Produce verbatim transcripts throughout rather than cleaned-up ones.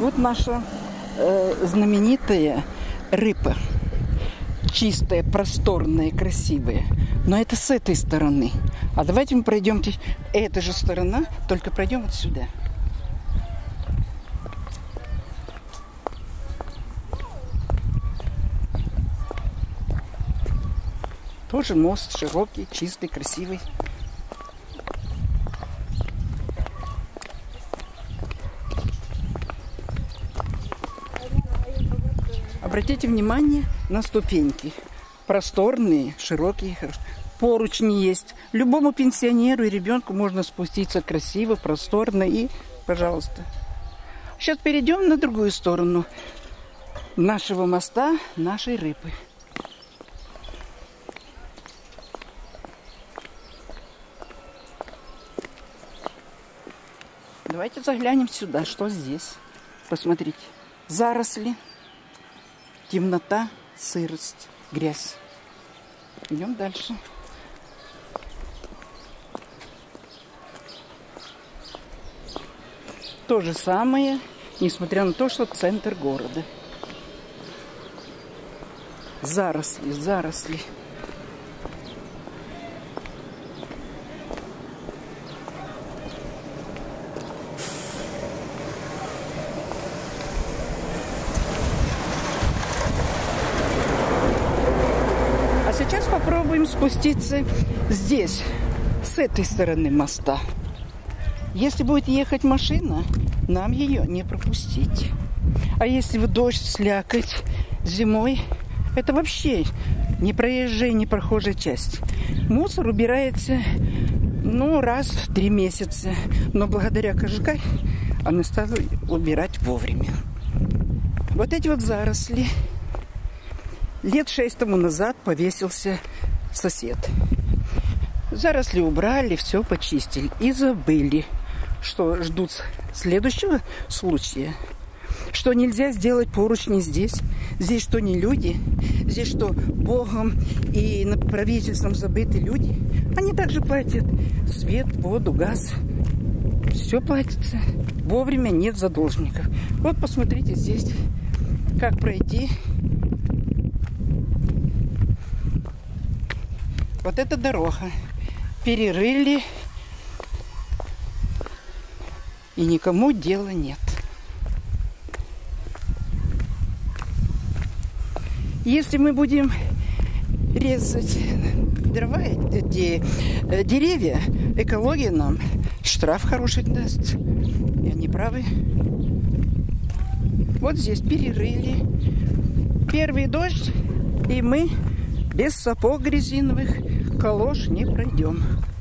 Вот наша э, знаменитая рыба. Чистая, просторная, красивая. Но это с этой стороны. А давайте мы пройдем. Эта же сторона, только пройдем вот сюда. Тоже мост широкий, чистый, красивый. Обратите внимание на ступеньки. Просторные, широкие, поручни есть. Любому пенсионеру и ребенку можно спуститься красиво, просторно и, пожалуйста. Сейчас перейдем на другую сторону нашего моста, нашей рыбы. Давайте заглянем сюда, что здесь. Посмотрите. Заросли, темнота, сырость, грязь. Идем дальше. То же самое, несмотря на то, что центр города. Заросли, заросли. Сейчас попробуем спуститься здесь, с этой стороны моста. Если будет ехать машина, нам ее не пропустить. А если в дождь, слякоть зимой, это вообще не проезжая, не прохожая часть. Мусор убирается, ну, раз в три месяца. Но благодаря КЖК она стала убирать вовремя. Вот эти вот заросли. Лет шесть тому назад повесился сосед. Заросли убрали, все почистили. И забыли, что ждут следующего случая. Что нельзя сделать поручни здесь. Здесь что, не люди? Здесь что, Богом и правительством забыты люди? Они также платят свет, воду, газ. Все платится. Вовремя, нет задолжников. Вот посмотрите здесь, как пройти. Вот эта дорога. Перерыли. И никому дела нет. Если мы будем резать дрова, эти деревья, экология нам штраф хороший даст. И они правы. Вот здесь перерыли. Первый дождь, и мы без сапог резиновых, калош не пройдем.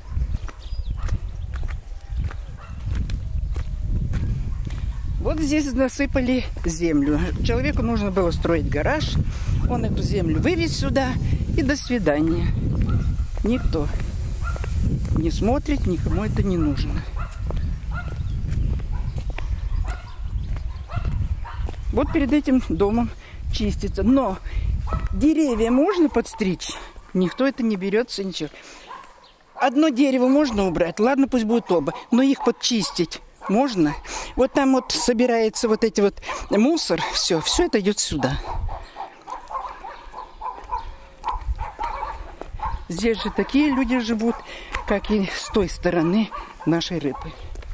Вот здесь насыпали землю. Человеку нужно было строить гараж. Он эту землю вывез сюда. И до свидания. Никто не смотрит, никому это не нужно. Вот перед этим домом чистится. Но деревья можно подстричь? Никто это не берется, ничего. Одно дерево можно убрать, ладно, пусть будет оба, но их подчистить можно. Вот там вот собирается вот эти вот мусор, все, все это идет сюда. Здесь же такие люди живут, как и с той стороны нашей рыбы.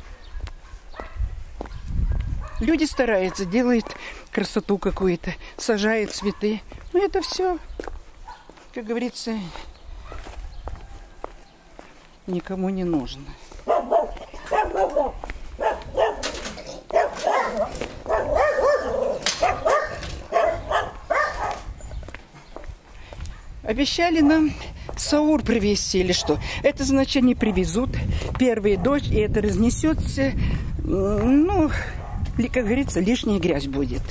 Люди стараются, делают красоту какую-то, сажают цветы. Но это все, как говорится, никому не нужно. Обещали нам саур привезти или что? Это значит, не привезут. Первый дождь, и это разнесется. Ну, как говорится, лишняя грязь будет.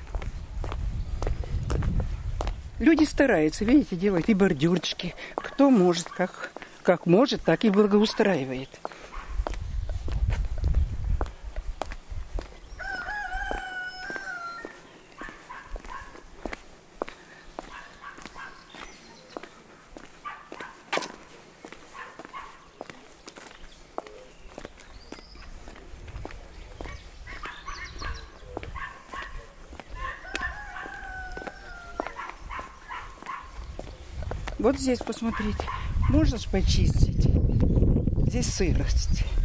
Люди стараются, видите, делают и бордюрчики. Кто может, как, как может, так и благоустраивает. Вот здесь, посмотрите. Можешь почистить? Здесь сырость.